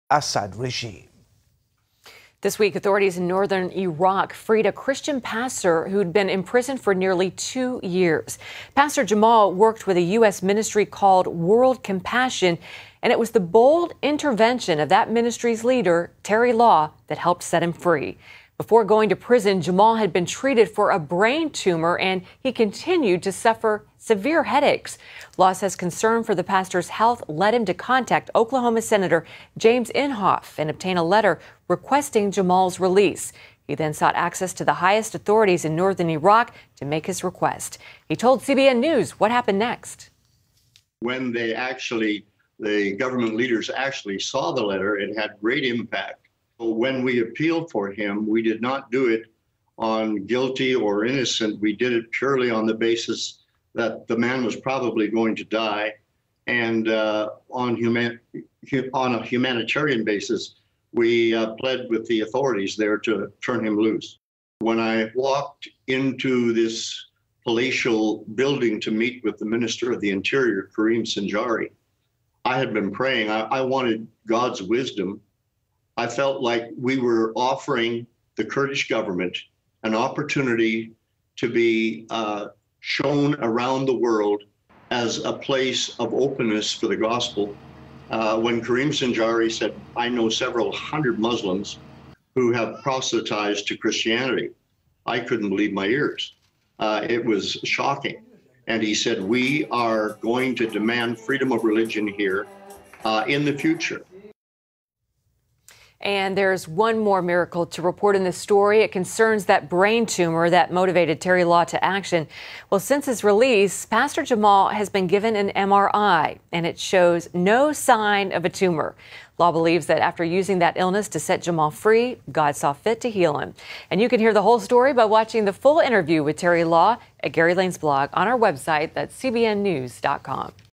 Assad regime. This week, authorities in northern Iraq freed a Christian pastor who'd been imprisoned for nearly 2 years. Pastor Jamal worked with a U.S. ministry called World Compassion, and it was the bold intervention of that ministry's leader, Terry Law, that helped set him free. Before going to prison, Jamal had been treated for a brain tumor, and he continued to suffer severe headaches. Law says concern for the pastor's health led him to contact Oklahoma Senator James Inhofe and obtain a letter requesting Jamal's release. He then sought access to the highest authorities in northern Iraq to make his request. He told CBN News what happened next. When the government leaders actually saw the letter, it had great impact. When we appealed for him, we did not do it on guilty or innocent. We did it purely on the basis that the man was probably going to die, and on a humanitarian basis, we pled with the authorities there to turn him loose. When I walked into this palatial building to meet with the Minister of the Interior, Karim Sinjari, I had been praying. I wanted God's wisdom. I felt like we were offering the Kurdish government an opportunity to be shown around the world as a place of openness for the gospel. When Karim Sinjari said, I know several hundred Muslims who have proselytized to Christianity, I couldn't believe my ears. It was shocking. And he said, we are going to demand freedom of religion here in the future. And there's one more miracle to report in this story. It concerns that brain tumor that motivated Terry Law to action. Well, since his release, Pastor Jamal has been given an MRI, and it shows no sign of a tumor. Law believes that after using that illness to set Jamal free, God saw fit to heal him. And you can hear the whole story by watching the full interview with Terry Law at Gary Lane's blog on our website, that's cbnnews.com.